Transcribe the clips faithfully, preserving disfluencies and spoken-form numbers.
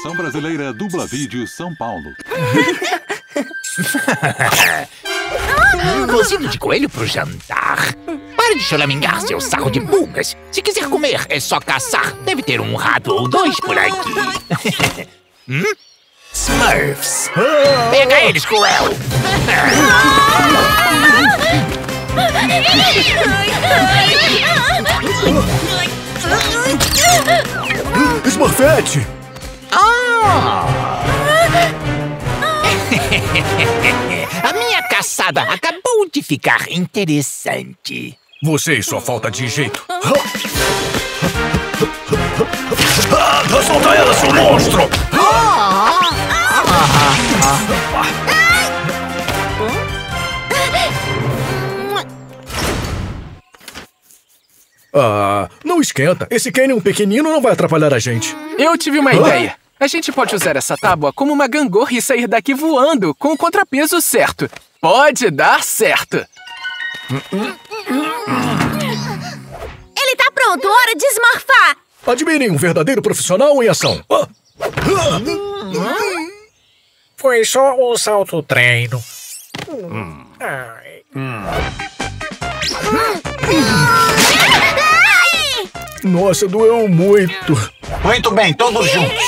Versão brasileira Dubla Vídeo São Paulo. Cozido de coelho pro jantar. Pare de choramingar, seu sarro de pulgas. Se quiser comer, é só caçar. Deve ter um rato ou dois por aqui. hum? Smurfs. Pega eles, Cruel. Smurfette! Ah! A minha caçada acabou de ficar interessante. Você e sua falta de jeito. Ah, solta ela, seu monstro! Ah, não esquenta. Esse Canyon pequenino não vai atrapalhar a gente. Eu tive uma ideia. A gente pode usar essa tábua como uma gangorra e sair daqui voando, com o contrapeso certo. Pode dar certo. Ele tá pronto, hora de esmorfar. Admirem um verdadeiro profissional em ação. Ah. Foi só um salto treino. Hum. Ai. Hum. Nossa, doeu muito. Muito bem, todos juntos.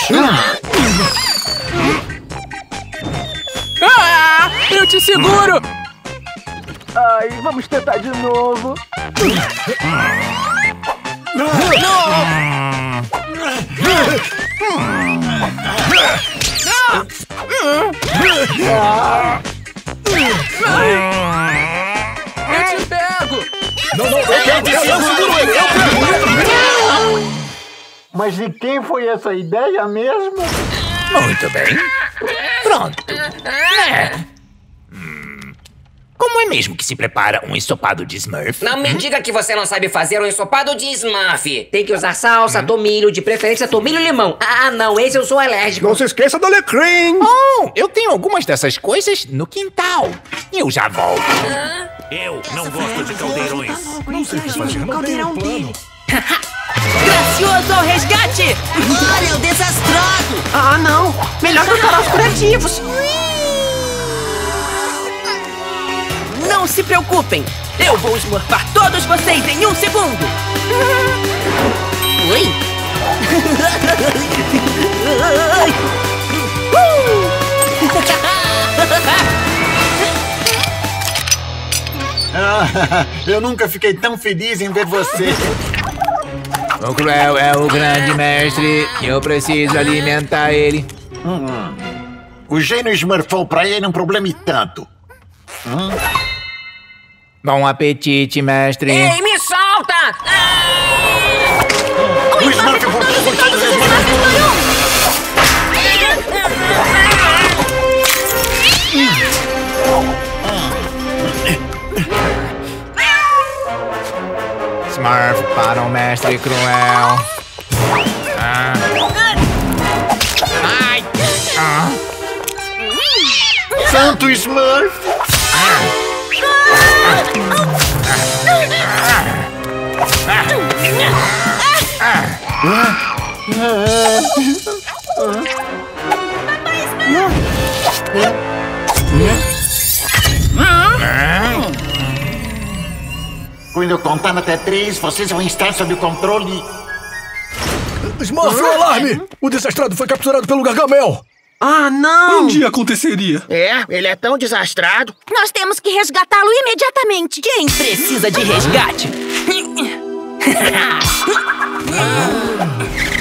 Ah, eu te seguro! Ai, vamos tentar de novo. Eu te pego! Não, não, eu pego, eu seguro ele, eu pego! Mas de quem foi essa ideia mesmo? Muito bem. Pronto. É. Hum. Como é mesmo que se prepara um ensopado de Smurf? Não me diga que você não sabe fazer um ensopado de Smurf. Tem que usar salsa, hum? tomilho, de preferência tomilho e limão. Ah, não, esse eu sou alérgico. Não se esqueça do alecrim. Oh, eu tenho algumas dessas coisas no quintal. Eu já volto. Ah? Eu não gosto de caldeirões. Não sei o que fazer, não tenho um plano. Gracioso ao resgate! Olha, o desastrado! Ah, não! Melhor preparar os curativos! Não se preocupem! Eu vou esmorfar todos vocês em um segundo! Oi? Ah, eu nunca fiquei tão feliz em ver você. O Cruel é o grande mestre. Eu preciso alimentar ele. Hum. O gênio esmurfou pra ele um problema e tanto. Hum? Bom apetite, mestre. Ei, me solta! Ah! O Smurf voltou com todos os Smurfs. Smurf para o mestre Cruel. Ah. Ai! Ah. Santo Smurf! Quando eu contar até três, vocês vão estar sob o controle. Smurf, o alarme! O desastrado foi capturado pelo Gargamel! Ah, não! Um dia aconteceria. É, ele é tão desastrado. Nós temos que resgatá-lo imediatamente. Quem precisa de resgate?